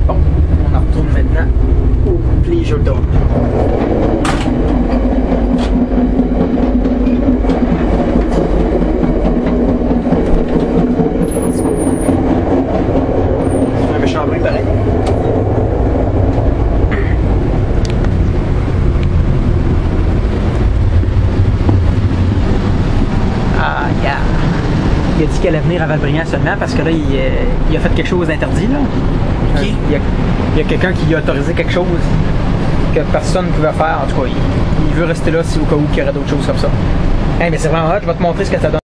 Bon, on en retourne maintenant au Plaisure Dome. C'est un méchant bruit pareil. Ah, yeah. Il a dit qu'elle allait venir à Val-Bréand seulement parce que là, il a fait quelque chose d'interdit. Okay. Il y a quelqu'un qui a autorisé quelque chose que personne ne pouvait faire. En tout cas, il veut rester là si au cas où il y aurait d'autres choses comme ça. Hey, mais c'est vraiment hot, je vais te montrer ce que ça donne.